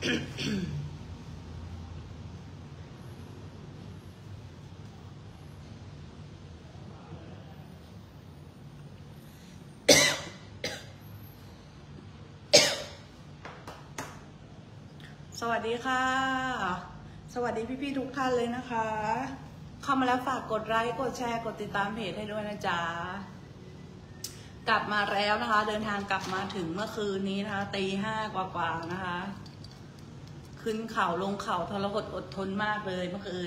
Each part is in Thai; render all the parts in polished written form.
สวัสดีค่ะสวัสดีพี่ๆทุกท่านเลยนะคะเข้ามาแล้วฝากกดไลค์กดแชร์กดติดตามเพจให้ด้วยนะจ๊ะกลับมาแล้วนะคะเดินทางกลับมาถึงเมื่อคืนนี้นะคะตี 5กว่าๆนะคะขึ้นเขาลงเขาทรหดอดทนมากเลยเมื่อคืน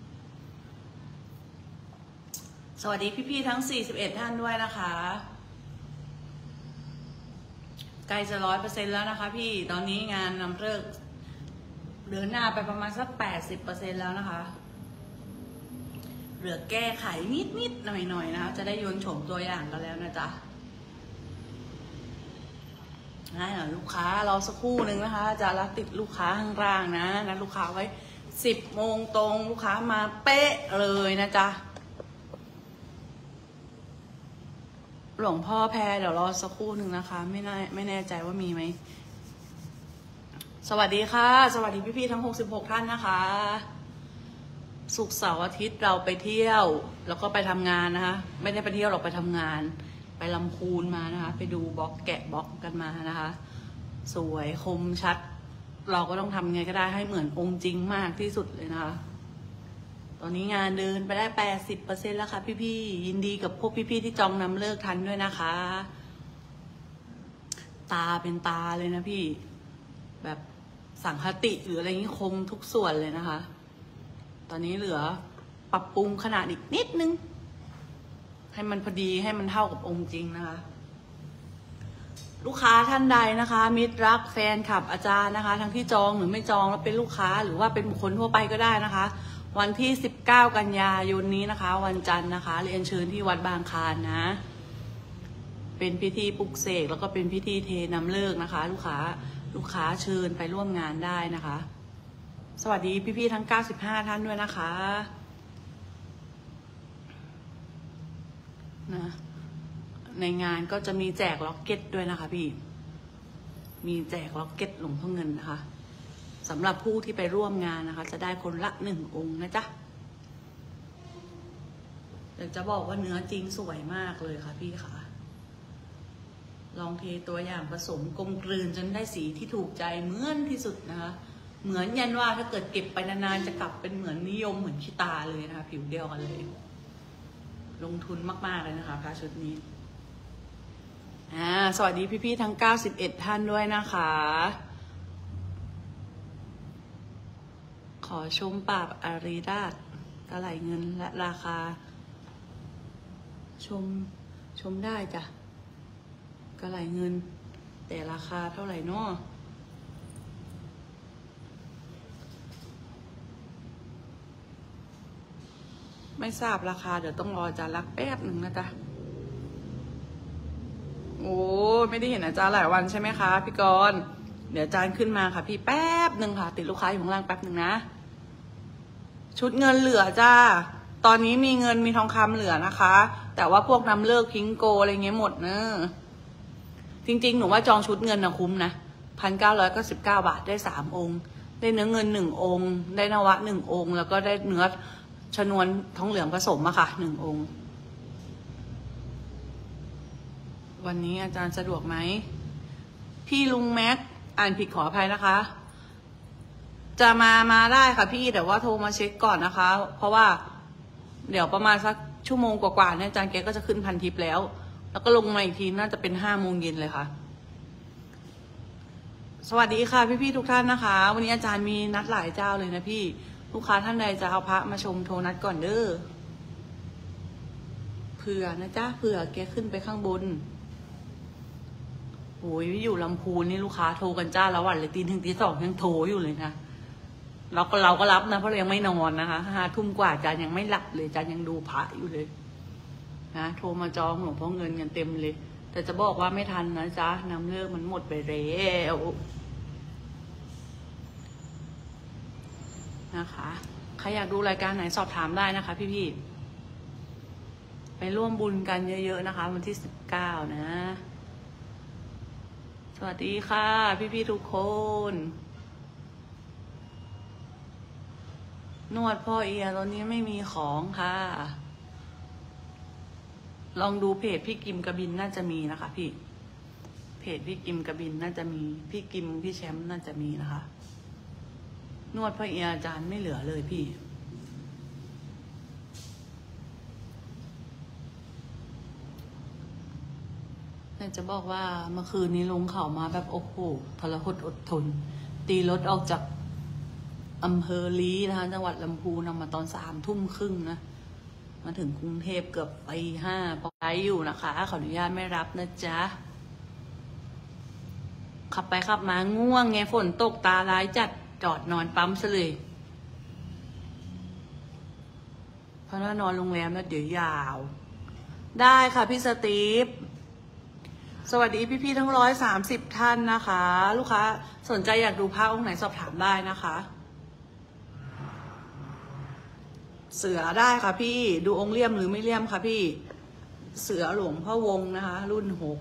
สวัสดีพี่ๆทั้ง41ท่านด้วยนะคะใกล้จะ 100% แล้วนะคะพี่ตอนนี้งานนำเลิกเดินหน้าไปประมาณสัก 80% แล้วนะคะเหลือแก้ไขนิดๆหน่อยๆนะคะจะได้โยนโฉมตัวอย่างกันแล้วนะจ๊ะนะลูกค้ารอสักครู่หนึ่งนะคะจะรับติดลูกค้าข้างล่างนะนัดลูกค้าไว้10 โมงตรงลูกค้ามาเป๊ะเลยนะจ๊ะหลวงพ่อแพรเดี๋ยวรอสักครู่หนึ่งนะคะไม่แน่ใจว่ามีไหมสวัสดีค่ะสวัสดีพี่ๆทั้ง66ท่านนะคะศุกร์เสาร์อาทิตย์เราไปเที่ยวแล้วก็ไปทำงานนะคะไม่ได้ไปเที่ยวเราไปทำงานไปลำพูนมานะคะไปดูบล็อกแกะบล็อกกันมานะคะสวยคมชัดเราก็ต้องทำไงก็ได้ให้เหมือนองค์จริงมากที่สุดเลยนะคะตอนนี้งานเดินไปได้ 80% แล้วค่ะพี่ๆยินดีกับพวกพี่ๆที่จองนำเลิกทันด้วยนะคะตาเป็นตาเลยนะพี่แบบสังคติหรืออะไรนี้คมทุกส่วนเลยนะคะตอนนี้เหลือปรับปรุงขนาดอีกนิดนึงให้มันพอดีให้มันเท่ากับองค์จริงนะคะลูกค้าท่านใดนะคะมิตรรักแฟนคลับอาจารย์นะคะทั้งที่จองหรือไม่จองแล้วเป็นลูกค้าหรือว่าเป็นบุคคลทั่วไปก็ได้นะคะวันที่19 กันยายนนี้นะคะวันจันทร์นะคะเรียนเชิญที่วัดบางคลานนะเป็นพิธีปลุกเสกแล้วก็เป็นพิธีเทน้ำเลิกนะคะลูกค้าเชิญไปร่วมงานได้นะคะสวัสดีพี่ๆทั้ง95ท่านด้วยนะคะนะในงานก็จะมีแจกล็อกเก็ตด้วยนะคะพี่มีแจกล็อกเก็ตหลวงพ่อเงินนะคะสำหรับผู้ที่ไปร่วมงานนะคะจะได้คนละ1 องค์นะจ๊ะเดี๋ยวจะบอกว่าเนื้อจริงสวยมากเลยค่ะพี่ค่ะลองเทตัวอย่างผสมกลมกลืนจนได้สีที่ถูกใจเหมือนที่สุดนะคะเหมือนยันว่าถ้าเกิดเก็บไปนานๆจะกลับเป็นเหมือนนิยมเหมือนขี้ตาเลยนะคะผิวเดียวกันเลยลงทุนมากๆเลยนะคะพระชุดนี้สวัสดีพี่ๆทั้ง91ท่านด้วยนะคะขอชมปราบอารีราชกระไหลเงินและราคาชมได้จ้ะกระไหลเงินแต่ราคาเท่าไหร่เนาะไม่ทราบราคาเดี๋ยวต้องรออาจารย์รักแป๊บหนึ่งนะจ๊ะโอ้ไม่ได้เห็นอาจารย์หลายวันใช่ไหมคะพี่กรณ์เดี๋ยวอาจารย์ขึ้นมาค่ะพี่แป๊บหนึ่งค่ะติดลูกค้าอยู่ข้างล่างแป๊บหนึ่งนะชุดเงินเหลือจ้าตอนนี้มีเงินมีทองคำเหลือนะคะแต่ว่าพวกนำเลิกพิงโกอะไรเงี้ยหมดเนอะจริงๆหนูว่าจองชุดเงินนะคุ้มนะ1,999 บาทได้3 องค์ได้เนื้อเงิน1 องค์ได้นวะ1 องค์แล้วก็ได้เนื้อชนวนทองเหลืองผสมอะค่ะ1 องค์วันนี้อาจารย์สะดวกไหมพี่ลุงแม็กอ่านผิดขออภัยนะคะจะมาได้ค่ะพี่แต่ว่าโทรมาเช็คก่อนนะคะเพราะว่าเดี๋ยวประมาณสักชั่วโมงกว่าๆเนี่ยอาจารย์แกก็จะขึ้นพันทิปแล้วก็ลงมาอีกทีน่าจะเป็น5 โมงเย็นเลยค่ะสวัสดีค่ะพี่ๆทุกท่านนะคะวันนี้อาจารย์มีนัดหลายเจ้าเลยนะพี่ลูกค้าท่านใดจะเอาพระมาชมโทรนัดก่อนเด้อเผื่อนะจ๊ะเผื่อแกขึ้นไปข้างบนโอ้ยอยู่ลำพูนนี่ลูกค้าโทรกันจ้าแล้ววันเลยตี 1 ตี 2ยังโทรอยู่เลยนะเราก็รับนะเพราะเรายังไม่นอนนะคะ5 ทุ่มกว่าอาจารย์ยังไม่หลับเลยอาจารย์ยังดูพระอยู่เลยนะโทรมาจองหลวงพ่อเงินกันเต็มเลยแต่จะบอกว่าไม่ทันนะจ๊ะน้ำเลิกมันหมดไปแล้วนะคะใครอยากดูรายการไหนสอบถามได้นะคะพี่ๆไปร่วมบุญกันเยอะๆนะคะวันที่19นะสวัสดีค่ะพี่ๆทุกคนนวดพ่อเอียตอนนี้ไม่มีของค่ะลองดูเพจพี่กิมกระบินน่าจะมีนะคะพี่เพจพี่กิมกระบินน่าจะมีพี่กิมพี่แชมป์น่าจะมีนะคะนวดพ่อเอียอาจารย์ไม่เหลือเลยพี่แต่จะบอกว่าเมื่อคืนนี้ลงเขามาแบบโอ้โหทรหดอดทนตีรถออกจากอำเภอลีนะคะจังหวัดลำพูนมาตอน3 ทุ่มครึ่งนะมาถึงกรุงเทพเกือบตี 5พอไลฟ์อยู่นะคะขออนุญาตไม่รับนะจ๊ะขับไปขับมาง่วงไงฝนตกตาร้ายจัดจอดนอนปั๊มซะเลยเพราะว่านอนโรงแรมแล้วเดี๋ยวยาวได้ค่ะพี่สตีฟสวัสดีพี่ๆทั้ง130ท่านนะคะลูกค้าสนใจอยากดูพระองค์ไหนสอบถามได้นะคะเสือได้ค่ะพี่ดูองค์เลี่ยมหรือไม่เลี่ยมค่ะพี่เสือหลวงพ่อวงนะคะรุ่น6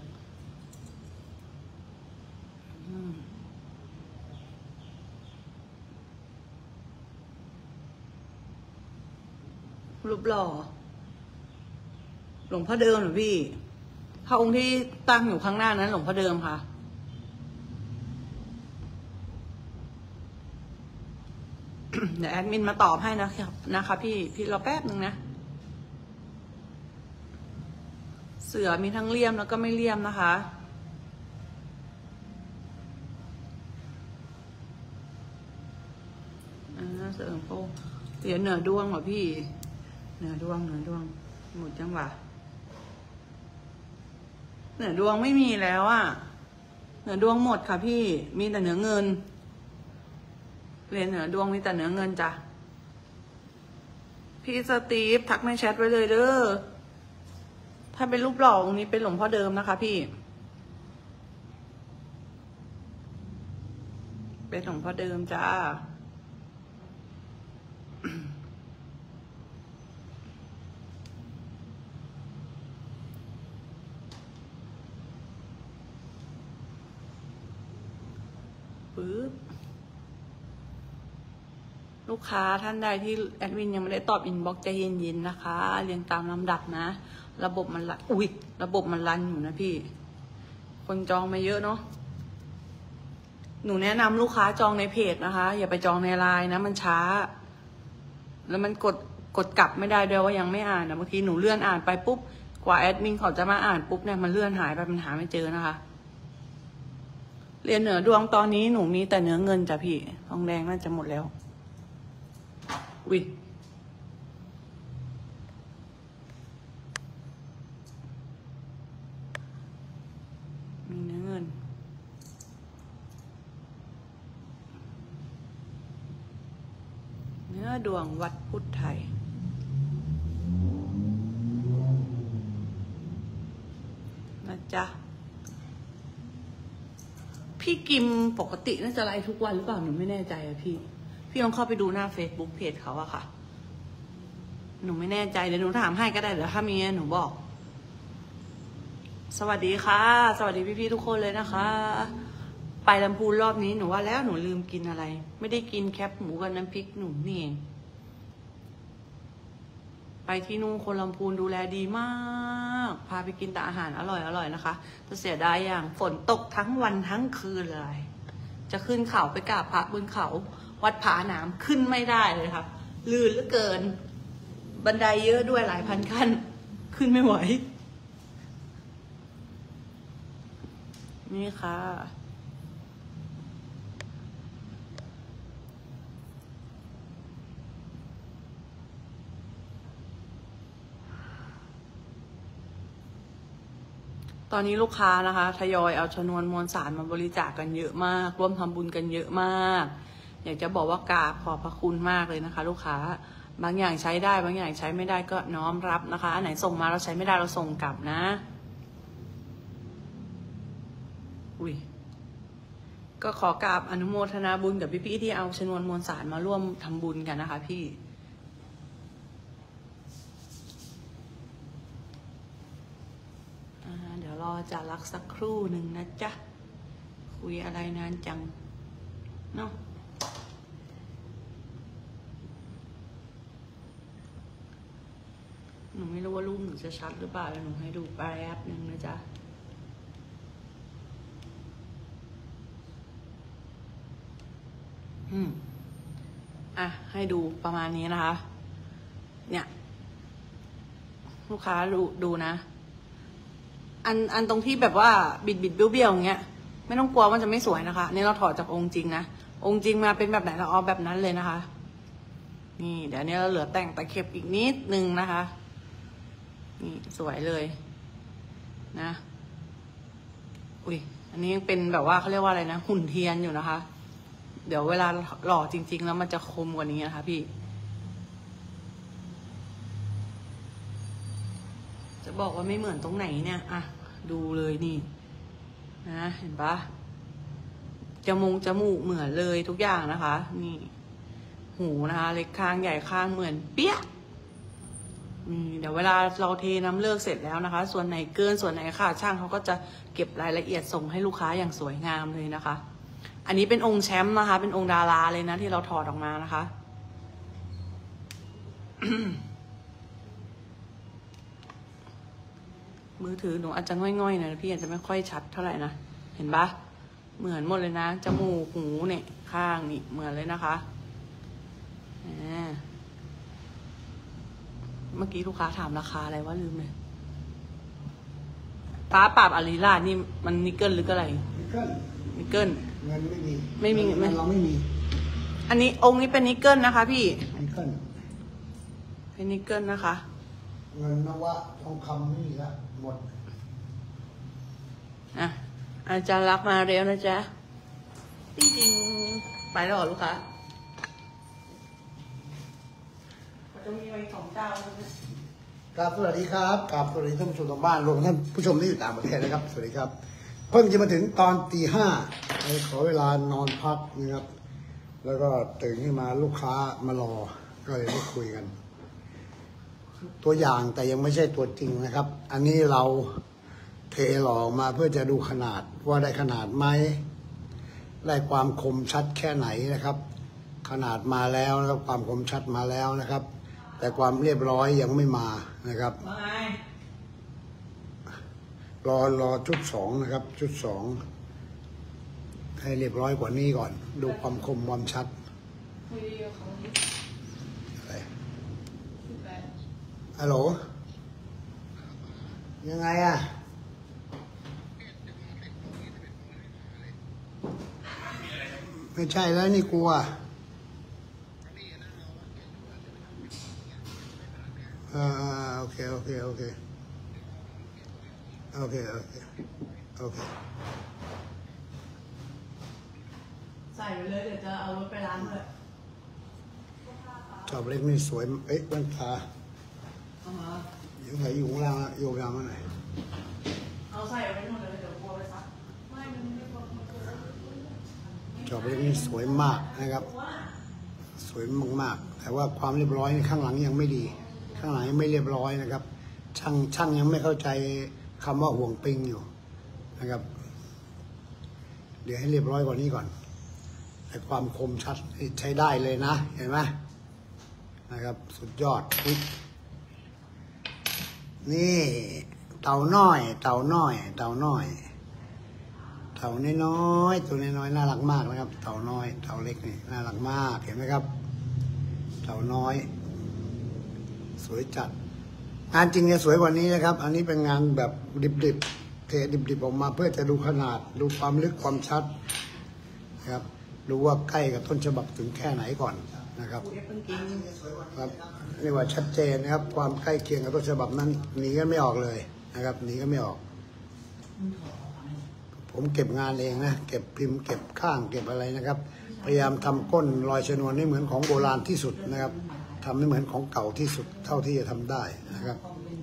รูปหล่อหลวงพ่อเดิมหรือพี่พระองค์ที่ตั้งอยู่ข้างหน้านั้นหลวงพ่อเดิมค่ะเดี๋ยวแอดมินมาตอบให้นะคะพี่รอแป๊บนึงนะเสือมีทั้งเลี่ยมแล้วก็ไม่เลี่ยมนะคะเสือโป้เหรียญเหนือดวงเหรอพี่เหนือดวงหมดจังหวะเหนือดวงไม่มีแล้วอ่ะเหนือดวงหมดค่ะพี่มีแต่เหนือเงินเหรียญเหนือดวงมีแต่เหนือเงินจ้ะพี่สตีฟทักในแชทไว้เลยเด้อถ้าเป็นรูปหล่อองค์นี้เป็นหลวงพ่อเดิมนะคะพี่เป็นหลวงพ่อเดิมจ้าปึ๊บลูกค้าท่านใดที่แอดมินยังไม่ได้ตอบอินบ็อกซ์ใจเย็นๆนะคะเรียงตามลำดับนะระบบมันระบบมันรันอยู่นะพี่คนจองมาเยอะเนาะหนูแนะนำลูกค้าจองในเพจนะคะอย่าไปจองในไลน์นะมันช้าแล้วมันกดกลับไม่ได้ด้วยว่ายังไม่อ่านนะบางทีหนูเลื่อนอ่านไปปุ๊บกว่าแอดมินเขาจะมาอ่านปุ๊บเนี่ยมันเลื่อนหายไปมันหาไม่เจอนะคะเรียนเหนือดวงตอนนี้หนูมีแต่เนื้อเงินจ้ะพี่ทองแดงน่าจะหมดแล้วมีเนื้อเงินเนื้อดวงวัดพุทธไทยนะจ๊ะพี่กิมปกติน่าจะไลฟ์ทุกวันหรือเปล่าหนูไม่แน่ใจอะพี่ลองเข้าไปดูหน้า Facebook เพจเขาอะค่ะหนูไม่แน่ใจเดี๋ยวหนูถามให้ก็ได้เดี๋ยวถ้ามีหนูบอกสวัสดีค่ะสวัสดีพี่ๆทุกคนเลยนะคะไปลำพูนรอบนี้หนูว่าแล้วหนูลืมกินอะไรไม่ได้กินแคปหมูกับน้ำพริกหนูนี่เองไปที่นู่นคนลำพูนดูแลดีมากพาไปกินแต่อาหารอร่อยนะคะแต่เสียดายอย่างฝนตกทั้งวันทั้งคืนเลยจะขึ้นเขาไปกราบพระบนเขาวัดผาหนามขึ้นไม่ได้เลยครับลื่นเหลือเกินบันไดเยอะด้วยหลายพันขั้นขึ้นไม่ไหวนี่ค่ะตอนนี้ลูกค้านะคะทยอยเอาชนวนมวลสารมาบริจาคกันเยอะมากร่วมทำบุญกันเยอะมากอยากจะบอกว่ากราบขอบพระคุณมากเลยนะคะลูกค้าบางอย่างใช้ได้บางอย่างใช้ไม่ได้ก็น้อมรับนะคะอันไหนส่งมาเราใช้ไม่ได้เราส่งกลับนะก็ขอกราบอนุโมทนาบุญกับพี่ๆที่เอาชนวนมวลสารมาร่วมทำบุญกันนะคะพี่เดี๋ยวรอจะรักสักครู่หนึ่งนะจ๊ะคุยอะไรนานจังเนาะหนูไม่รู้ว่ารูปหนูจะชัดหรือเปล่าเดี๋ยวหนูให้ดูแป๊บนึงนะจ๊ะอ่ะให้ดูประมาณนี้นะคะเนี่ยลูกค้าดูนะอันตรงที่แบบว่าบิดเบี้ยวอย่างเงี้ยไม่ต้องกลัวว่าจะไม่สวยนะคะนี่เราถอดจากองค์จริงนะองค์จริงมาเป็นแบบไหนเราเอาแบบนั้นเลยนะคะนี่เดี๋ยวนี้เราเหลือแต่งตะเข็บอีกนิดนึงนะคะนี่สวยเลยนะอุ้ยอันนี้ยังเป็นแบบว่าเขาเรียกว่าอะไรนะหุ่นเทียนอยู่นะคะเดี๋ยวเวลาหล่อจริงๆแล้วมันจะคมกว่านี้นะคะพี่จะบอกว่าไม่เหมือนตรงไหนเนี่ยอ่ะดูเลยนี่นะเห็นปะจมูกเหมือนเลยทุกอย่างนะคะนี่หูนะคะเล็กข้างใหญ่ข้างเหมือนเปี้ยเดี๋ยวเวลาเราเทน้ำเลือกเสร็จแล้วนะคะส่วนไหนเกินส่วนไหนขาดช่างเขาก็จะเก็บรายละเอียดส่งให้ลูกค้าอย่างสวยงามเลยนะคะอันนี้เป็นองค์แชมป์นะคะเป็นองค์ดาราเลยนะที่เราถอดออกมานะคะ มือถือหนูอาจจะง่อยๆหน่อยพี่อาจจะไม่ค่อยชัดเท่าไหร่นะเห็นปะเหมือนหมดเลยนะจมูกหูเนี่ยข้างนี่เหมือนเลยนะคะเมื่อกี้ลูกค้าถามราคาอะไรว่าลืมเลยฟ้าปราบอารีราชนี่มันนิกเกิลหรืออะไรนิกเกิลเงินไม่มีเงินเราไม่มีอันนี้องค์นี้เป็นนิกเกิลนะคะพี่นิกเกิลเป็นนิกเกิลนะคะเงินนวะทองคำไม่มีละหมดอาจารย์รักมาเร็วนะจ๊ะจริงๆไปแล้วเหรอลูกค้าจะมีไว้2 เจ้าครับสวัสดีครับกับสวัสดีท่านผู้ชมทางบ้านรวมท่านผู้ชมที่อยู่ต่างประเทศนะครับสวัสดีครับเพิ่งจะมาถึงตอนตี 5ขอเวลานอนพักนะครับแล้วก็ตื่นขึ้นมาลูกค้ามารอก็เลยได้คุยกันตัวอย่างแต่ยังไม่ใช่ตัวจริงนะครับอันนี้เราเทหล่อมาเพื่อจะดูขนาดว่าได้ขนาดไหมได้ความคมชัดแค่ไหนนะครับขนาดมาแล้วนะครับความคมชัดมาแล้วนะครับแต่ความเรียบร้อยยังไม่มานะครับรอชุด2นะครับชุด2ให้เรียบร้อยกว่านี้ก่อนดูความคมความชัดฮัลโหลยังไงอะไม่ใช่แล้วนี่กลัวโอเคใส่ไปเลยเดี๋ยวจะเอารถไปล้างเลยชอบเล็กนี่สวยแว่นตายังใส่อยู่ข้างล่างโยกยาวมาหน่อยเอาใส่ไว้นู่นเลยเดี๋ยวกลัวไปซักชอบเล็กนี่สวยมากนะครับสวยมากๆแต่ว่าความเรียบร้อยข้างหลังยังไม่ดีข้างหลังยังไม่เรียบร้อยนะครับช่างยังไม่เข้าใจคำว่าห่วงปิงอยู่นะครับเดี๋ยวให้เรียบร้อยกว่านี้ก่อนแต่ความคมชัดใช้ได้เลยนะเห็นไหมนะครับสุดยอดนี่เต่าน้อยเต่าน้อยตัวน้อยน่ารักมากนะครับเต่าน้อยเต่าเล็กนี่น่ารักมากเห็นไหมครับเต่าน้อยสวยจัดงานจริงจะสวยกว่านี้นะครับอันนี้เป็นงานแบบดิบเทดิบออกมาเพื่อจะดูขนาดดูความลึกความชัดนะครับดูว่าใกล้กับต้นฉบับถึงแค่ไหนก่อนนะครับครับนี่ว่าชัดเจนนะครับความใกล้เคียงกับต้นฉบับนั้นหนีกันไม่ออกเลยนะครับหนีกันไม่ออกผมเก็บงานเองนะเก็บพิมพ์เก็บข้างเก็บอะไรนะครับพยายามทำก้นรอยชนวนให้เหมือนของโบราณที่สุดนะครับทำให้เหมือนของเก่าที่สุดเท่าที่จะทำได้นะครับ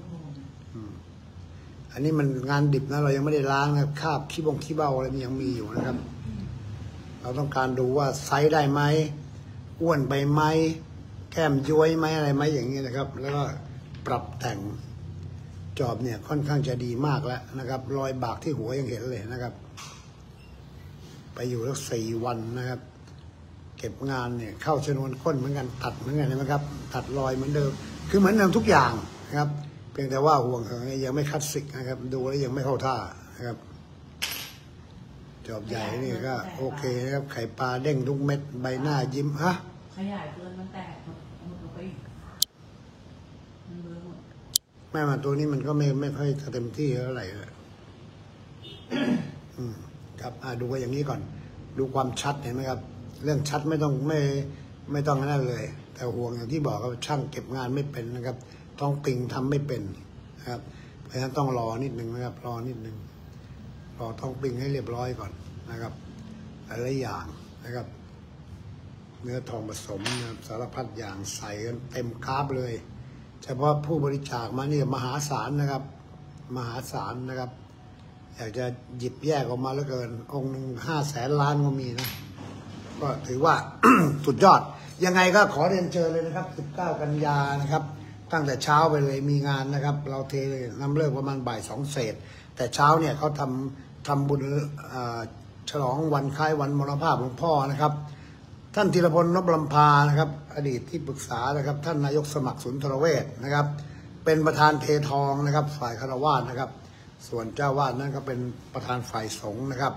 อันนี้มันงานดิบนะเรายังไม่ได้ล้างนะคราบขี้เบ้าอะไรมันยังมีอยู่นะครับเราต้องการดูว่าไซส์ได้ไหมอ้วนไปไหมแก้มย้วยไหมอะไรไหมอย่างนี้นะครับแล้วก็ปรับแต่งจอบเนี่ยค่อนข้างจะดีมากแล้วนะครับรอยบากที่หัวยังเห็นเลยนะครับไปอยู่แล้ว4 วันนะครับเก็บงานเนี่ยเข้าชนวนก้นเหมือนกันตัดเหมือนกันนะครับตัดรอยเหมือนเดิมคือเหมือนเดิมทุกอย่างนะครับเพียงแต่ว่าห่วงเหินยังไม่คลาสสิกนะครับดูแล้วยังไม่เข้าท่านะครับจอบใหญ่นี่ก็โอเคนะครับไข่ปลาเด้งทุกเม็ดใบหน้ายิ้มฮะขยายเกินมันแตกหมดลงไปอีกมันเบลอหมดแม่มาตัวนี้มันก็ไม่ค่อยเต็มที่เท่าไหร่เลยครับดูกันอย่างนี้ก่อนดูความชัดเห็นไหมครับเรื่องชัดไม่ต้องนั่นเลย แต่ห่วงอย่างที่บอกว่าช่างเก็บงานไม่เป็นนะครับท้องปิงทำไม่เป็นนะครับเพราะฉะนั้นต้องรอนิดนึงนะครับรอนิดนึงรอท้องปิงให้เรียบร้อยก่อนนะครับหลายอย่างนะครับเนื้อทองผสมนะครับสารพัดอย่างใส่กันเต็มกราฟเลยเฉพาะผู้บริจาคมานี่มหาศาลนะครับมหาศาลนะครับอยากจะหยิบแยกออกมาแล้วเกินองค์หนึ่ง500,000 ล้านก็มีนะก็ถือว่า สุดยอดยังไงก็ขอเรียนเชิญเลยนะครับ19 กันยานะครับตั้งแต่เช้าไปเลยมีงานนะครับเราเทน้ำเลิกประมาณบ่าย 2 เศษแต่เช้าเนี่ยเขาทำบุญฉลองวันคล้ายวันมรณภาพหลวงพ่อนะครับท่านธีรพล นพลำพานะครับอดีตที่ปรึกษานะครับท่านนายกสมัครสุนทรเวชนะครับเป็นประธานเททองนะครับฝ่ายคฤหัสถ์นะครับส่วนเจ้าวาดนั้นก็เป็นประธานฝ่ายสงฆ์นะครับ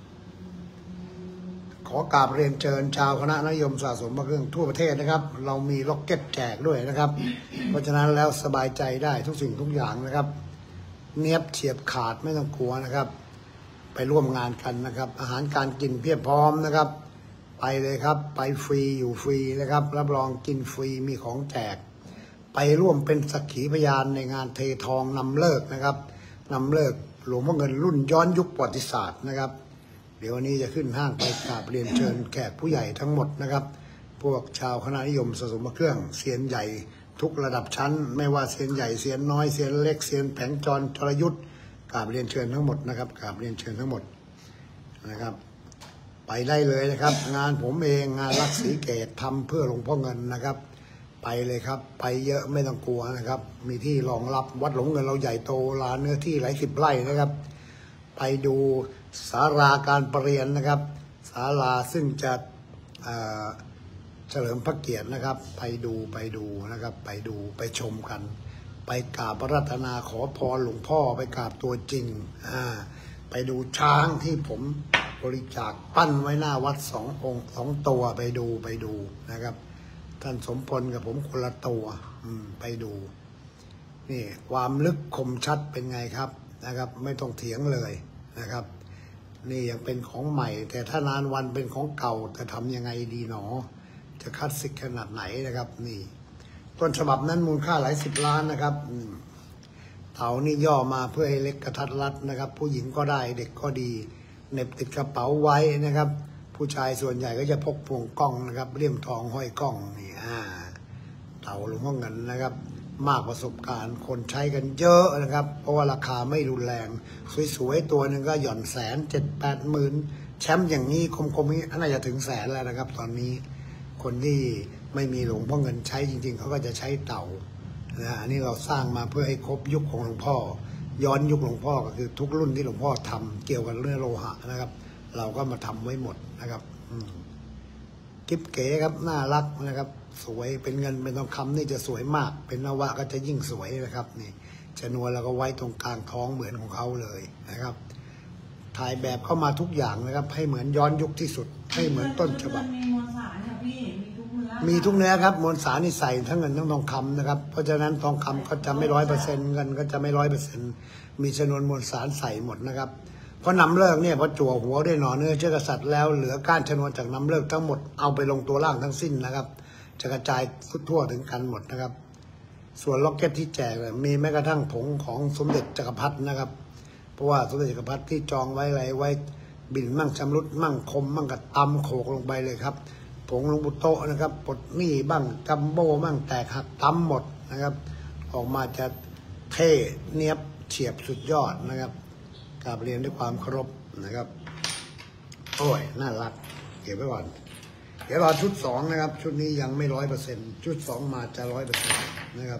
ขอกราบเรียนเชิญชาวคณะนิยมสะสมพระเครื่องทั่วประเทศนะครับเรามีล็อกเก็ตแจกด้วยนะครับเพราะฉะนั้นแล้วสบายใจได้ทุกสิ่งทุกอย่างนะครับเนียบเฉียบขาดไม่ต้องกลัวนะครับไปร่วมงานกันนะครับอาหารการกินเพียบพร้อมนะครับไปเลยครับไปฟรีอยู่ฟรีนะครับรับรองกินฟรีมีของแจกไปร่วมเป็นสักขีพยานในงานเททองนำเลิกนะครับนำเลิกหลวงพ่อเงินรุ่นย้อนยุคประวัติศาสตร์นะครับเดี๋ยววันนี้จะขึ้นห้างไปกราบเรียนเชิญแขกผู้ใหญ่ทั้งหมดนะครับพวกชาวคณะนิยมสะสมพระเครื่องเซียนใหญ่ทุกระดับชั้นไม่ว่าเซียนใหญ่เซียนน้อยเซียนเล็กเซียนแผงจรจรยุทธกราบเรียนเชิญทั้งหมดนะครับกราบเรียนเชิญทั้งหมดนะครับไปได้เลยนะครับงานผมเองงานรักศรีเกตทำเพื่อหลวงพ่อเงินนะครับไปเลยครับไปเยอะไม่ต้องกลัวนะครับมีที่รองรับวัดหลวงเงินเราใหญ่โตลานเนื้อที่หลาย10 ไร่นะครับไปดูศาลาการประเรียนนะครับศาลาซึ่งจะเฉลิมพระเกียรตินะครับไปดูนะครับไปดูไปชมกันไปกราบพระรัตนาขอพรหลวงพ่อไปกราบตัวจริงไปดูช้างที่ผมบริจาคปั้นไว้หน้าวัด2 องค์2 ตัวไปดูนะครับท่านสมพลกับผมคนละตัวไปดูนี่ความลึกคมชัดเป็นไงครับนะครับไม่ต้องเถียงเลยนะครับนี่ยังเป็นของใหม่แต่ถ้านานวันเป็นของเก่าจะทำยังไงดีหนอจะคลาสสิกขนาดไหนนะครับนี่ต้นฉบับนั้นมูลค่าหลาย10 ล้านนะครับเถานี่ย่อมาเพื่อให้เล็กกระทัดรัดนะครับผู้หญิงก็ได้เด็กก็ดีเน็บติดกระเป๋าไว้นะครับผู้ชายส่วนใหญ่ก็จะพกพวงกล้องนะครับเลี่ยมทองห้อยกล้องนี่เถาหลวงพ่อเงินนะครับมากประสบการณ์คนใช้กันเยอะนะครับเพราะว่าราคาไม่รุนแรงสวยๆตัวหนึ่งก็หย่อน100,000 7-8 หมื่นแชมป์อย่างนี้คมๆนี้น่าจะถึงแสนแล้วนะครับตอนนี้คนที่ไม่มีหลวงพ่อเงินใช้จริงๆเขาก็จะใช้เต่านะอันนี้เราสร้างมาเพื่อให้ครบยุคของหลวงพ่อย้อนยุคหลวงพ่อก็คือทุกรุ่นที่หลวงพ่อทำเกี่ยวกับเรื่องโลหะนะครับเราก็มาทำไว้หมดนะครับกิ๊บเก๋ครับน่ารักนะครับสวยเป็นเงินเป็นทองคำนี่จะสวยมากเป็นนวะก็จะยิ่งสวยนะครับนี่ชนวนเราก็ไว้ตรงกลางท้องเหมือนของเขาเลยนะครับถ่ายแบบเข้ามาทุกอย่างนะครับให้เหมือนย้อนยุคที่สุดให้เหมือนต้นฉบับมีมวลสารเนี่ยพี่มีทุกเนื้อครับมวลสารนี่ใส่ทั้งเงินทั้งทองคำนะครับเพราะฉะนั้นทองคำก็จะไม่100%เงินก็จะไม่100%มีชนวนมวลสารใส่หมดนะครับเพราะนำเลิกเนี่ยพอจั่วหัวด้วยหน่อเนื้อเชื้อกษัตริย์แล้วเหลือก้านชนวนจากนำเลิกทั้งหมดเอาไปลงตัวล่างทั้งสิ้นนะครับจะกระจายทั่วถึงกันหมดนะครับส่วนล็อกเก็ตที่แจกมีแม้กระทั่งผงของสมเด็จจักรพรรดินะครับเพราะว่าสมเด็จจักรพรรดิที่จองไว้อะไรไว้บินมั่งชำรุดมั่งคมมั่งกระตำโขกลงไปเลยครับผงหลวงปู่โตนะครับปลดหนี้บ้างจัมโบ้บ้างแตกหักตำหมดนะครับออกมาจะเท่เนียบเฉียบสุดยอดนะครับกราบเรียนด้วยความเคารพนะครับโอ้ยน่ารักเก็บไว้ก่อนเดี๋ยวรอชุด2นะครับชุดนี้ยังไม่100%ชุด2มาจะ100%นะครับ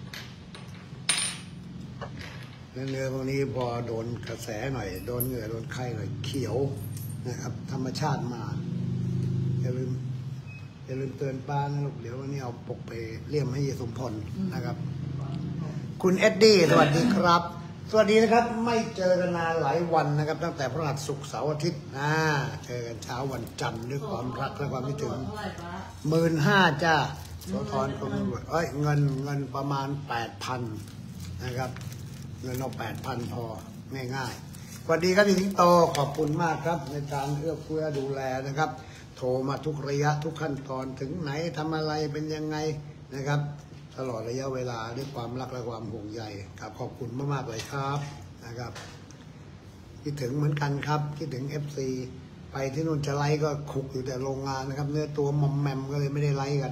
เนื้อพวกนี้พอโดนกระแสหน่อยโดนเหงื่อโดนไข้หน่อยเขียวนะครับธรรมชาติมาอย่าลืมเตือนป้านะลูกเดี๋ยววันนี้เอาปกไปเลี่ยมให้ยายสมพลนะครับคุณเอ็ดดี้สวัสดีครับสวัสดีนะครับไม่เจอกันนานหลายวันนะครับตั้งแต่พฤหัสศุกร์เสาร์อาทิตย์เจอกันเช้าวันจันทร์ด้วยความรักและความคิดถึง15,000จ้าโสธรกรมตำรวจเงินประมาณ 8,000 นะครับเงินเอา8,000 พอง่ายๆสวัสดีครับพี่สิงโตขอบคุณมากครับในการเอื้อเฟื้อดูแลนะครับโทรมาทุกระยะทุกขั้นตอนถึงไหนทำอะไรเป็นยังไงนะครับตลอดระยะเวลาด้วยความรักและความห่วงใยครับขอบคุณมากๆเลยครับนะครับคิดถึงเหมือนกันครับคิดถึง FC ไปที่นู่นจะไลฟ์ก็คุกอยู่แต่โรงงานนะครับเนื้อตัวมอมแมมก็เลยไม่ได้ไลฟ์กัน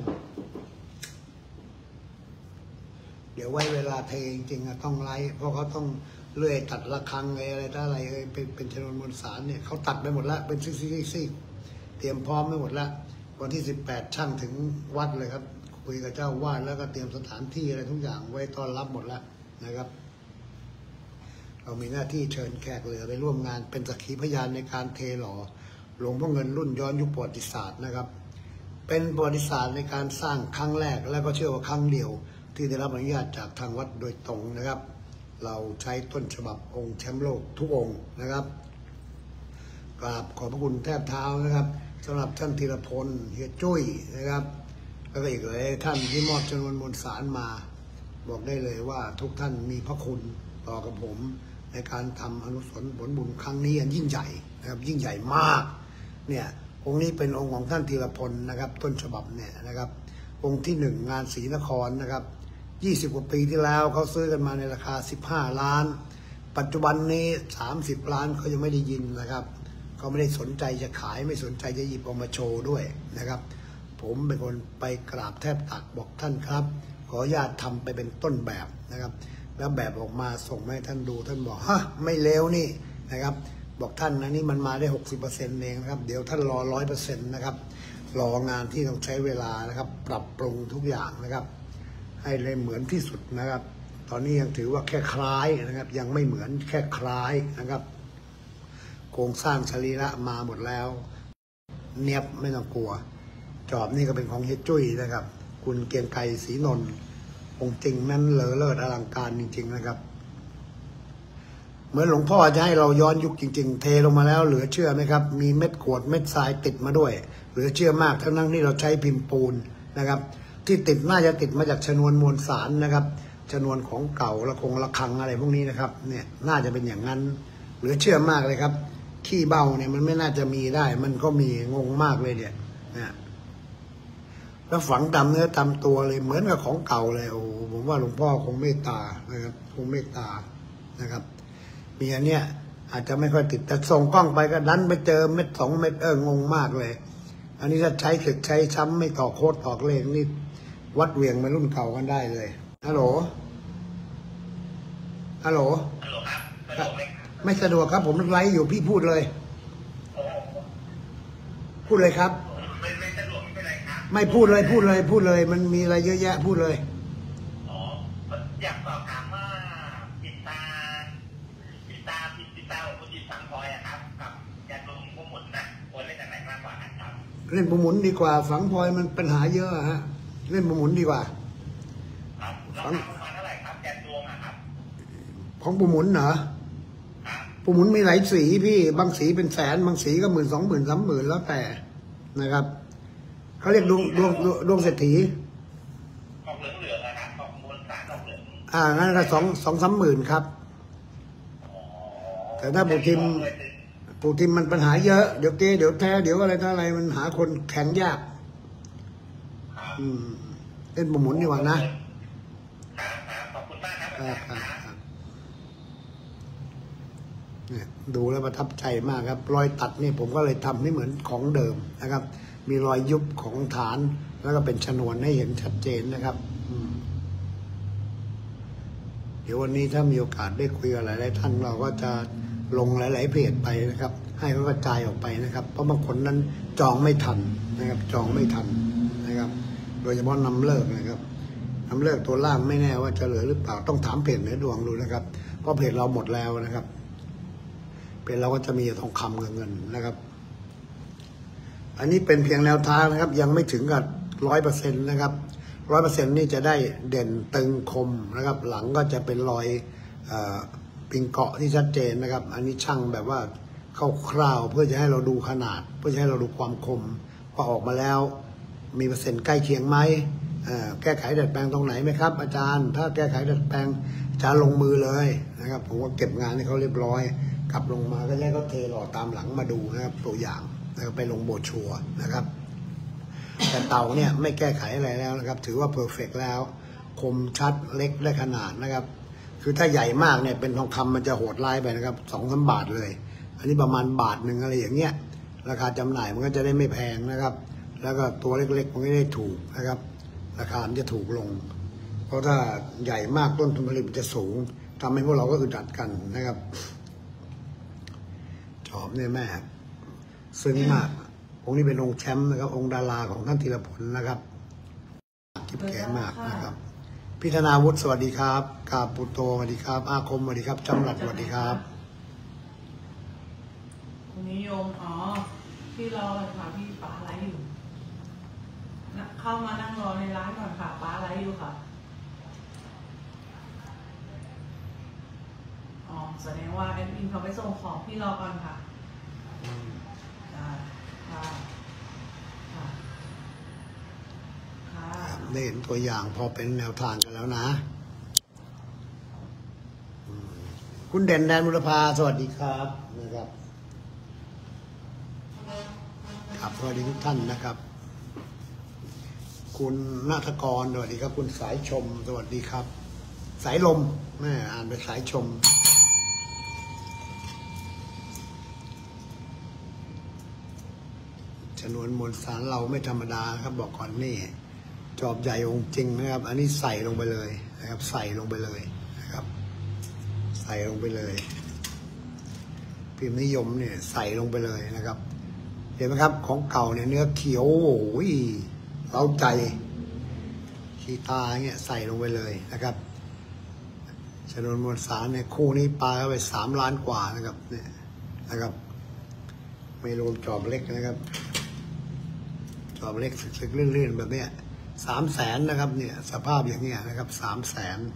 เดี๋ยวไว้เวลาเทจริงๆต้องไลฟ์เพราะเขาต้องเลื่อยตัดระฆังอะไรต่ออะไรเป็นชนวนมวลสารเนี่ยเขาตัดไปหมดแล้วเป็นซี่เตรียมพร้อมไปหมดแล้ววันที่18ช่างถึงวัดเลยครับคุยกับเจ้าวาดแล้วก็เตรียมสถานที่อะไรทุกอย่างไว้ต้อนรับหมดแล้วนะครับเรามีหน้าที่เชิญแขกเรือไปร่วมงานเป็นสักขีพยานในการเทหล่อหลวงพ่อเงินรุ่นย้อนยุคประวัติศาสตร์นะครับเป็นประวัติศาสตร์ในการสร้างครั้งแรกและก็เชื่อว่าครั้งเดียวที่ได้รับอนุญาตจากทางวัดโดยตรงนะครับเราใช้ต้นฉบับองค์แชมป์โลกทุกองค์นะครับกราบขอบพระคุณแทบเท้านะครับสำหรับท่านธีรพลเฮียจุ้ยนะครับแล้วก็อีกหลายท่านที่มอบจำนวนมวลสารมาบอกได้เลยว่าทุกท่านมีพระคุณต่อกับผมในการทำอนุสรณ์ผลบุญครั้งนี้อันยิ่งใหญ่นะครับยิ่งใหญ่มากเนี่ยองค์นี้เป็นองค์ของท่านธีรพลนะครับต้นฉบับเนี่ยนะครับองค์ที่1งานศรีนครนะครับ20 กว่าปีที่แล้วเขาซื้อกันมาในราคา15 ล้านปัจจุบันนี้30 ล้านเขายังไม่ได้ยินนะครับเขาไม่ได้สนใจจะขายไม่สนใจจะหยิบออกมาโชว์ด้วยนะครับผมเป็นคนไปกราบแทบตักบอกท่านครับขออนุญาตทำไปเป็นต้นแบบนะครับแล้วแบบออกมาส่งให้ท่านดูท่านบอกฮะไม่เลวนี่นะครับบอกท่านนะนี่มันมาได้ 60% เองนะครับเดี๋ยวท่านรอ 100% นะครับรองานที่ต้องใช้เวลานะครับปรับปรุงทุกอย่างนะครับให้เลยเหมือนที่สุดนะครับตอนนี้ยังถือว่าแค่คล้ายนะครับยังไม่เหมือนแค่คล้ายนะครับโครงสร้างสรีระมาหมดแล้วเนียบไม่ต้องกลัวจอบนี่ก็เป็นของเฮดจุ้ยนะครับคุณเกียงไกรศรีนนท์องค์จริงนั้นเลอเลิศอลังการจริงๆนะครับเหมือนหลวงพ่อจะให้เราย้อนยุคจริงๆเทลงมาแล้วเหลือเชื่อไหมครับมีเม็ดกรวดเม็ดทรายติดมาด้วยเหลือเชื่อมากทั้งที่เราใช้พิมพ์ปูนนะครับที่ติดน่าจะติดมาจากชนวนมวลสารนะครับชนวนของเก่าระฆังอะไรพวกนี้นะครับเนี่ยน่าจะเป็นอย่างนั้นเหลือเชื่อมากเลยครับขี้เบ้าเนี่ยมันไม่น่าจะมีได้มันก็มีงงมากเลยเนี่ยนะแล้วฝังตามเนื้อตามตัวเลยเหมือนกับของเก่าเลยโอ้ผมว่าหลวงพ่อคงเมตตานะครับคงเมตตานะครับมีอันเนี้ยอาจจะไม่ค่อยติดแต่ส่งกล้องไปก็ดันไปเจอเม็ด2 เม็ดงงมากเลยอันนี้ถ้าใช้ศึกใช้ช้ำไม่ต่อโคตรต่อเลขนี่วัดเวียงมารุ่นเก่ากันได้เลยฮัลโหลครับไม่สะดวกครับผมไลฟ์อยู่พี่พูดเลยพูดเลยครับไม่สะดวกไม่เป็นไรครับไม่พูดเลยมันมีอะไรเยอะแยะพูดเลยอ๋ออยากสอบถามว่าปิดตาของผู้จิตสังพอยครับกับยาดมผู้หมุนนะควรเล่นจากไหนมากกว่าครับเล่นผู้หมุนดีกว่าฝังพลอยมันปัญหาเยอะฮะเล่นผู้หมุนดีกว่าครับราคาประมาณเท่าไหร่ครับยาดมครับของผู้หมุนเหรอผู้หมุนมีหลายสีพี่บางสีเป็นแสนบางสีก็10,000 20,000 30,000แล้วแต่นะครับเขาเรียกดวงเศรษฐีออกเหลืองนะครับออกมวลสารออกเหลืองงั้นก็2-3 หมื่นครับแต่ถ้าปูทิมมันปัญหาเยอะเดี๋ยวเดี๋ยวแท้เดี๋ยวอะไรมันหาคนแข่งยากเล่นผู้หมุนดีกว่านะขอบคุณมากครับเนี่ยดูแล้วประทับใจมากครับรอยตัดนี่ผมก็เลยทำให้เหมือนของเดิมนะครับมีรอยยุบของฐานแล้วก็เป็นชนวนให้เห็นชัดเจนนะครับเดี๋ยววันนี้ถ้ามีโอกาสได้คุยกับหลายๆท่านเราก็จะลงหลายๆเพจไปนะครับให้เขากระจายออกไปนะครับเพราะบางคนนั้นจองไม่ทันนะครับจองไม่ทันนะครับโดยเฉพาะนำเลิกนะครับนำเลิกตัวล่างไม่แน่ว่าจะเหลือหรือเปล่าต้องถามเพจเหนือดวงดูนะครับเพราะเพจเราหมดแล้วนะครับเพจเราก็จะมีทองคำกับเงินนะครับอันนี้เป็นเพียงแนวทางนะครับยังไม่ถึงกับ100%นะครับ 100%นี่จะได้เด่นตึงคมนะครับหลังก็จะเป็นรอยปิงเกาะที่ชัดเจนนะครับอันนี้ช่างแบบว่าคร่าวๆเพื่อจะให้เราดูขนาดเพื่อจะให้เราดูความคมพอออกมาแล้วมีเปอร์เซ็นต์ใกล้เคียงไหมแก้ไขดัดแปลงตรงไหนไหมครับอาจารย์ถ้าแก้ไขดัดแปลงจะลงมือเลยนะครับผมก็เก็บงานให้เขาเรียบร้อยกลับลงมาก็ให้เขาเทหล่อตามหลังมาดูนะครับตัวอย่างแล้วไปลงโบรชัวร์นะครับแต่เตาเนี่ยไม่แก้ไขอะไรแล้วนะครับถือว่าเพอร์เฟกต์แล้วคมชัดเล็กได้ขนาดนะครับคือถ้าใหญ่มากเนี่ยเป็นทองคำมันจะโหดร้ายไปนะครับ2-3 บาทเลยอันนี้ประมาณ1 บาทอะไรอย่างเงี้ยราคาจำหน่ายมันก็จะได้ไม่แพงนะครับแล้วก็ตัวเล็กๆมันก็ได้ถูกนะครับราคามันจะถูกลงเพราะถ้าใหญ่มากต้นทุนผลิตจะสูงทำให้พวกเราก็อึดอัดกันนะครับชอบเนี่ยแม่ซึ้งมากองค์นี้เป็นองค์แชมป์นะครับองค์ดาราของท่านธีรพลนะครับกิบแก่มากนะครับพิธนาวุฒิสวัสดีครับกาปุโตสวัสดีครับอาคมสวัสดีครับจำหลัดสวัสดีครับคุณนิยมพี่รอเลยค่ะพี่ป้าไลฟ์อยู่เข้ามานั่งรอในร้านก่อนค่ะป้าไลฟ์อยู่ค่ะแสดงว่าแอดมินเขาไปส่งของพี่รอก่อนค่ะได้เห็นตัวอย่างพอเป็นแนวทางกันแล้วนะคุณเด่นแดนบุรพาสวัสดีครับนะครับครับสวัสดีทุกท่านนะครับคุณนาฏกรสวัสดีครับคุณสายชมสวัสดีครับสายลมแม่อ่านไปสายชมชนวนมวลสารเราไม่ธรรมดาครับบอกก่อนนี่จอบใหญ่องค์จริงนะครับอันนี้ใส่ลงไปเลยนะครับใส่ลงไปเลยนะครับใส่ลงไปเลยพิมพ์นิยมเนี่ยใส่ลงไปเลยนะครับเห็นไหมครับของเก่าเนี่ยเนื้อเขียวโอ้ยเล้าใจขีตาเนี่ยใส่ลงไปเลยนะครับชนวนมวลสารเนี่ยคู่นี้ปลาเข้าไป3 ล้านกว่านะครับเนี่ยนะครับไม่รวมจอบเล็กนะครับจอบเล็กสึกๆลื่นๆแบบเนี้ย300,000นะครับเนี่ยสภาพอย่างเงี้ยนะครับ300,000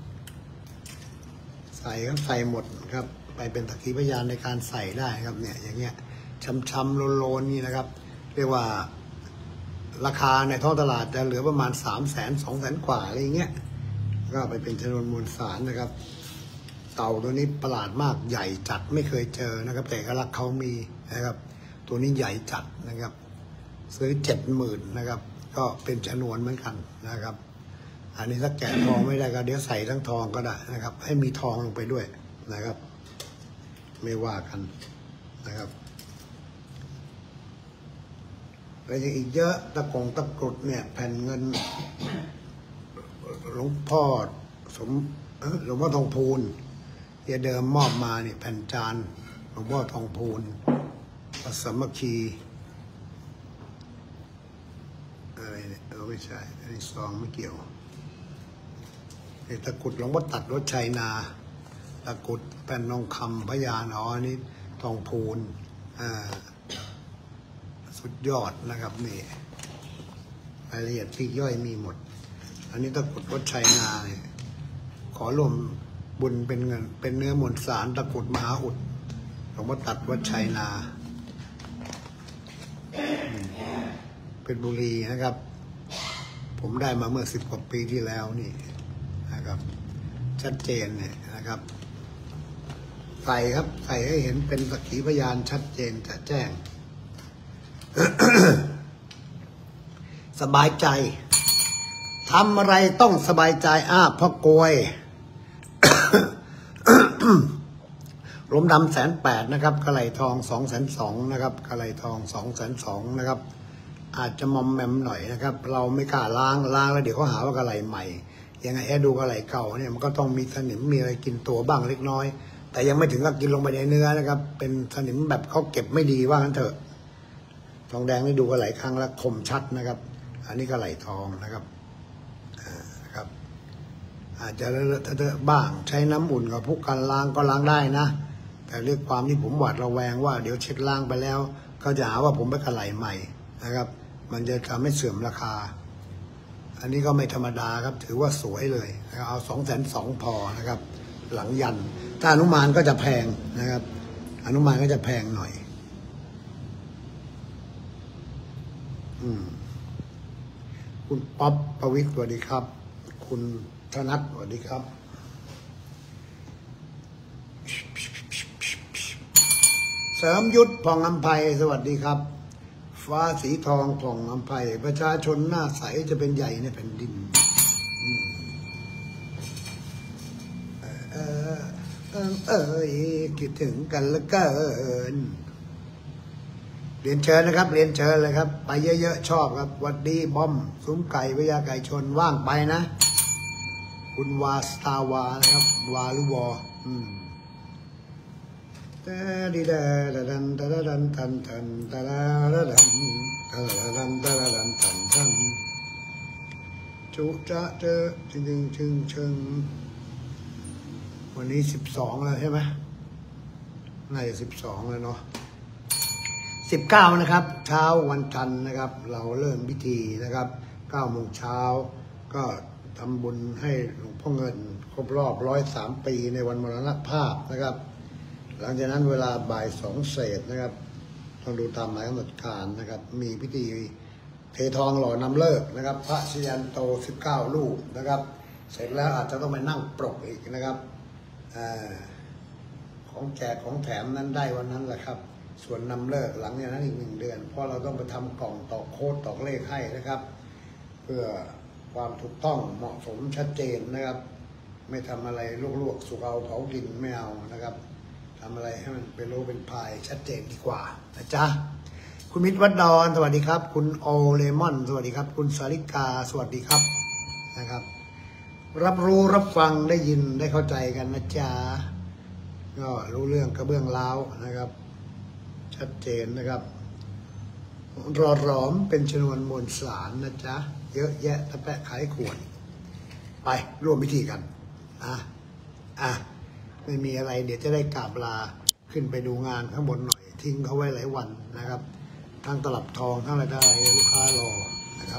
ใส่ครับใส่หมดครับไปเป็นสักขีพยานในการใส่ได้ครับเนี่ยอย่างเงี้ยช้ำๆโลนๆนี่นะครับเรียกว่าราคาในท้องตลาดจะเหลือประมาณ300,000 200,000 กว่าอะไรเงี้ยก็ไปเป็นชนวนมวลสารนะครับเต่าตัวนี้ประหลาดมากใหญ่จัดไม่เคยเจอนะครับแต่เอกลักษณ์เขามีนะครับตัวนี้ใหญ่จัดนะครับซื้อ70,000นะครับก็เป็นชนวนเหมือนกันนะครับอันนี้ถ้าแกะทองไม่ได้ก็เดี๋ยวใส่ทั้งทองก็ได้นะครับให้มีทองลงไปด้วยนะครับไม่ว่ากันนะครับแล้วยังอีกเยอะตะกรุดเนี่ยแผ่นเงินหลวงพ่อหลวงพ่อทองพูนที่เดิมมอบมาเนี่ยแผ่นจานหลวงพ่อทองพูนสามัคคีอะไรเนี่ยไม่ใช่อันนี้ซองไม่เกี่ยวตะกุดหลวงพ่อตัดรถชัยนาตะกุดแผ่นทองคำพญานาคอันนี้ทองพูนสุดยอดนะครับนี่รายละเอียดปลีกย่อยมีหมดอันนี้ตะกุดรถชัยนาเนี่ยขอรวมบุญเป็นเงินเป็นเนื้อมวลสารตะกุดมหาอุดหลวงพ่อตัดวัดชัยนาเป็นบุรีนะครับผมได้มาเมื่อ10 กว่าปีที่แล้วนี่นะครับชัดเจนเนี่ยนะครับใส่ครับใส่ให้เห็นเป็นสักขีพยานชัดเจนจะแจ้ง สบายใจทำอะไรต้องสบายใจพ่อกวย ล้มดำ180,000นะครับกระไหลทอง220,000นะครับกระไหลทอง220,000นะครับอาจจะมอมแมมหน่อยนะครับเราไม่กล้าล้างแล้วเดี๋ยวเขาหาว่ากระไหลใหม่ยังไงดูกระไหลเก่าเนี่ยมันก็ต้องมีสนิมมีอะไรกินตัวบ้างเล็กน้อยแต่ยังไม่ถึงกับกินลงไปในเนื้อนะครับเป็นสนิมแบบเขาเก็บไม่ดีว่างั้นเถอะทองแดงนี่ดูกระไหลครั้งละคมชัดนะครับอันนี้กระไหลทองนะครับครับอาจจะเลอะเทอะบ้างใช้น้ำอุ่นกับพวกการล้างก็ล้างได้นะแต่เรื่องความที่ผมหวาดระแวงว่าเดี๋ยวเช็ดล้างไปแล้วเขาจะหาว่าผมไปกระไหลใหม่นะครับมันจะทำให้เสื่อมราคาอันนี้ก็ไม่ธรรมดาครับถือว่าสวยเลยเอา220,000พอนะครับหลังยันถ้าอนุมานก็จะแพงนะครับอนุมานก็จะแพงหน่อยคุณป๊อปประวิตรสวัสดีครับคุณธนัทสวัสดีครับเสริมยุทธผ่องอำไพสวัสดีครับฟ้าสีทองผ่องอำไพประชาชนหน้าใสจะเป็นใหญ่ในแผ่นดินคิดถึงกันเหลือเกินเรียนเชิญนะครับเรียนเชิญเลยครับไปเยอะๆชอบครับวัดดีบอมซุ้มไก่พญาไก่ชนว่างไปนะคุณวาสตาวานะครับวาลุวอตาดีดาดันตาดันตันตันตาดันตาดันตาดันตันตันจุจะเจอชึงวันนี้12แล้วใช่ไหมน่าจะ12แล้วเนาะ19นะครับเช้าวันจันทร์นะครับเราเริ่มพิธีนะครับ9 โมงเช้าก็ทำบุญให้หลวงพ่อเงินครบรอบ103 ปีในวันมรณภาพนะครับหลังจากนั้นเวลาบ่าย 2 เศษนะครับต้องดูตามหมายกำหนดการนะครับมีพิธีเททองหล่อนำเลิกนะครับพระชยันโต19 รูปนะครับเสร็จแล้วอาจจะต้องไปนั่งปรกอีกนะครับของแจกของแถมนั้นได้วันนั้นแหละครับส่วนนำเลิกหลังจากนั้นอีก1 เดือนเพราะเราต้องไปทำกล่องตอกโค้ดตอกเลขให้นะครับเพื่อความถูกต้องเหมาะสมชัดเจนนะครับไม่ทำอะไรลวกๆสุกเอาเผากินไม่เอานะครับทำอะไรให้มันเป็นโลเป็นพายชัดเจนดีกว่านะจ๊ะคุณมิตรวัดดอนสวัสดีครับคุณโอเลมอนสวัสดีครับคุณสาริกาสวัสดีครับนะครับรับรู้รับฟังได้ยินได้เข้าใจกันนะจ๊ะก็รู้เรื่องกระเบื้องล้าวนะครับชัดเจนนะครับรอหลอมเป็นชนวนมวลสารนะจ๊ะเยอะแยะตะแปะไขขวดไปร่วมพิธีกันไม่มีอะไรเดี๋ยวจะได้กราบลาขึ้นไปดูงานข้างบนหน่อยทิ้งเขาไว้หลายวันนะครับทั้งตลับทองทั้งอะไรได้ลูกค้ารอนะครับ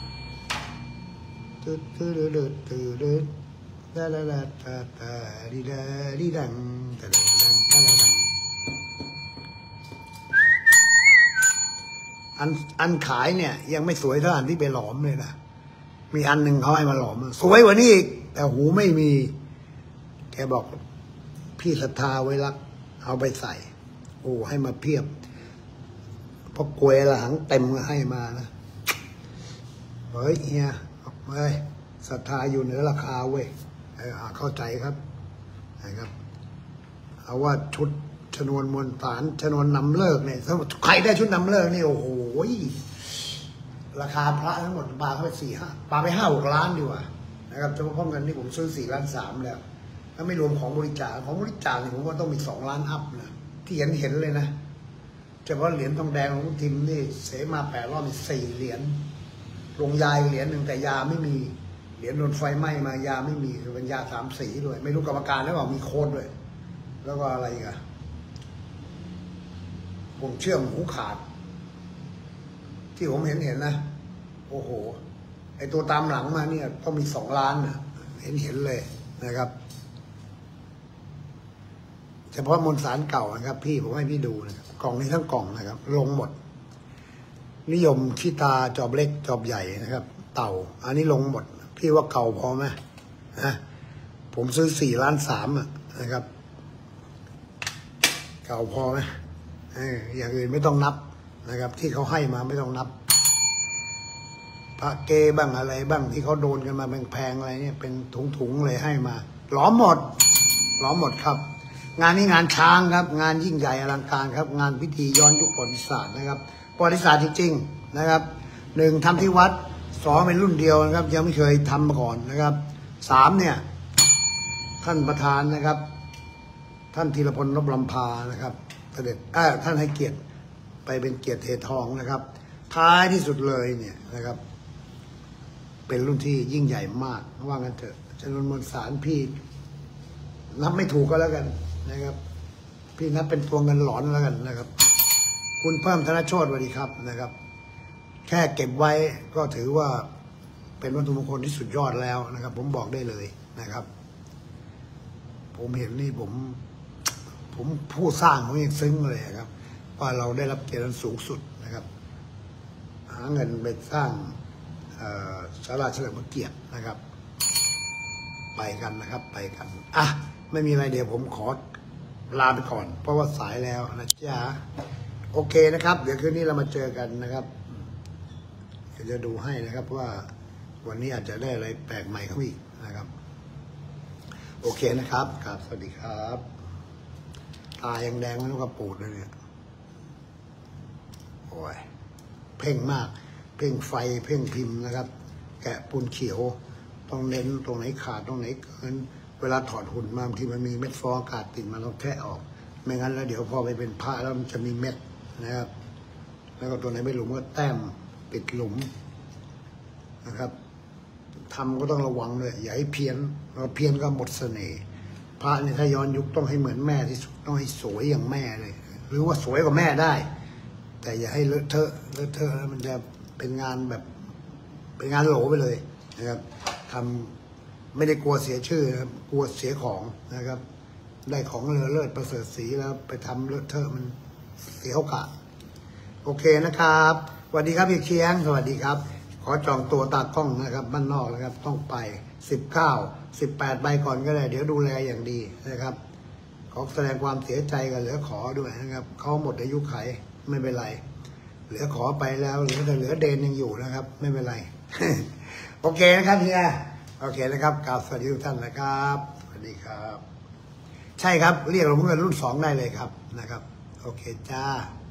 อันขายเนี่ยยังไม่สวยเท่าอันที่ไปหลอมเลยนะมีอันหนึ่งเขาให้มาหลอมสวยกว่านี้อีกแต่หูไม่มีแกบอกพี่ศรัทธาไว้รักเอาไปใส่โอ้ให้มาเพียบพอกล้วยละหังเต็มก็ให้มานะเฮ้ยเฮียเฮ้ยศรัทธาอยู่เหนือราคาเว้ยเข้าใจครับนะครับเอาว่าชุดชนวนมวลสารชนวนนำเลิกเนี่ยใครได้ชุดนำเลิกนี่โอ้โหราคาพระทั้งหมดปาเข้าไปปาไป5-6 ล้านดีกว่านะครับเฉพาะเงินที่ผมซื้อ4.3 ล้านแล้วถ้าไม่รวมของบริจาคเนี่ยผมว่าต้องมี2 ล้านอัพนะที่เห็นเลยนะเฉพาะเหรียญทองแดงของทิมนี่เสมา8 รอบนี่4 เหรียญลงยาเหรียญ 1แต่ยาไม่มีเหรียญโดนไฟไหม้มายาไม่มีคือเป็นยา3 สีด้วยไม่รู้กรรมการแล้วบอกมีโค้ดด้วยแล้วก็อะไรอีกอะผมเชื่อมหูขาดที่ผมเห็นนะโอ้โหไอตัวตามหลังมาเนี่ยต้องมี2 ล้านนะเห็นเลยนะครับเฉพาะมวลสารเก่านะครับพี่ผมให้พี่ดูนะครับกล่องนี้ทั้งกล่องนะครับลงหมดนิยมขี้ตาจอบเล็กจอบใหญ่นะครับเต่าอันนี้ลงหมดพี่ว่าเก่าพอไหมนะผมซื้อ4.3 ล้านนะครับเก่าพอไหมอย่างอื่นไม่ต้องนับนะครับที่เขาให้มาไม่ต้องนับพระเกบ้างอะไรบ้างที่เขาโดนกันมาแพงๆอะไรเนี่ยเป็นถุงๆเลยให้มาหลอมหมดครับงานนี้งานช้างครับงานยิ่งใหญ่อลังการครับงานพิธีย้อนยุคประวัติศาสตร์นะครับประวัติศาสตร์จริงๆนะครับ1ทำที่วัด2เป็นรุ่นเดียวนะครับยังไม่เคยทำมาก่อนนะครับ3เนี่ยท่านประธานนะครับท่านธีรพล นพลำพานะครับเสด็จท่านให้เกียรติไปเป็นเกียรติเททองนะครับท้ายที่สุดเลยเนี่ยนะครับเป็นรุ่นที่ยิ่งใหญ่มากว่างั้นเถอะจำนวนมวลสารพี่นับไม่ถูกก็แล้วกันนะครับพี่นับเป็นตัวเงินหลอนแล้วกันนะครับคุณเพิ่มธนโชติสวัสดีครับนะครับแค่เก็บไว้ก็ถือว่าเป็นเป็นวัตถุมงคลที่สุดยอดแล้วนะครับ ผมบอกได้เลยนะครับ ผมเห็นนี่ผมผู้สร้างผมยังซึ้งเลยครับว่าเราได้รับเกียรติสูงสุดนะครับ หาเงินไปสร้างศาลาเฉลิมพระเกียรตินะครับ ไปกันนะครับไปกันอ่ะไม่มีอะไรเดี๋ยวผมขอลาไปก่อน เพราะว่าสายแล้วนะจ๊ะโอเคนะครับ เดี๋ยวคืนนี้เรามาเจอกันนะครับเดี๋ยวจะดูให้นะครับว่าวันนี้อาจจะได้อะไรแปลกใหม่เข้าอีกนะครับโอเคนะครับครับสวัสดีครับตายังแดงไม่ต้องกระปูดเลยเนี่ยโอ้ยเพ่งมากเพ่งไฟเพ่งพิมพ์นะครับ แกะปูนเขียวต้องเน้นตรงไหนขาดตรงไหนเกินเวลาถอดหุ่นมาบางทีมันมีเม็ดฟองอากาศติดมาต้องแทะออกไม่งั้นแล้วเดี๋ยวพอไปเป็นผ้าแล้วมันจะมีเม็ดนะครับแล้วก็ตัวไหนไม่หลุมก็แต้มปิดหลุมนะครับทำก็ต้องระวังเลยอย่าให้เพี้ยนเราเพี้ยนก็หมดเสน่ห์พระนี่ถ้าย้อนยุคต้องให้เหมือนแม่ที่สุดต้องให้สวยอย่างแม่เลยหรือว่าสวยกว่าแม่ได้แต่อย่าให้เลอะเทอะแล้วมันจะเป็นงานแบบเป็นงานโหลไปเลยนะครับทำไม่ได้กลัวเสียชื่อนะครับกลัวเสียของนะครับได้ของเลิศประเสริฐสีแล้วไปทำเลอะเทอะมันเสียโอกาสโอเคนะครับสวัสดีครับพี่เคียงสวัสดีครับขอจองตัวตากล้องนะครับบ้านนอกนะครับต้องไป18 ใบก่อนก็ได้เดี๋ยวดูแลอย่างดีนะครับขอแสดงความเสียใจกับเหลือขอด้วยนะครับเขาหมดอายุไขไม่เป็นไรเหลือขอไปแล้วเหลือเดนยังอยู่นะครับไม่เป็นไร โอเคนะครับเฮียโอเคนะครับกราบสวัสดีทุกท่านนะครับสวัสดีครับใช่ครับเรียกหลวงพ่อเงินรุ่น2ได้เลยครับนะครับโอเคจ้า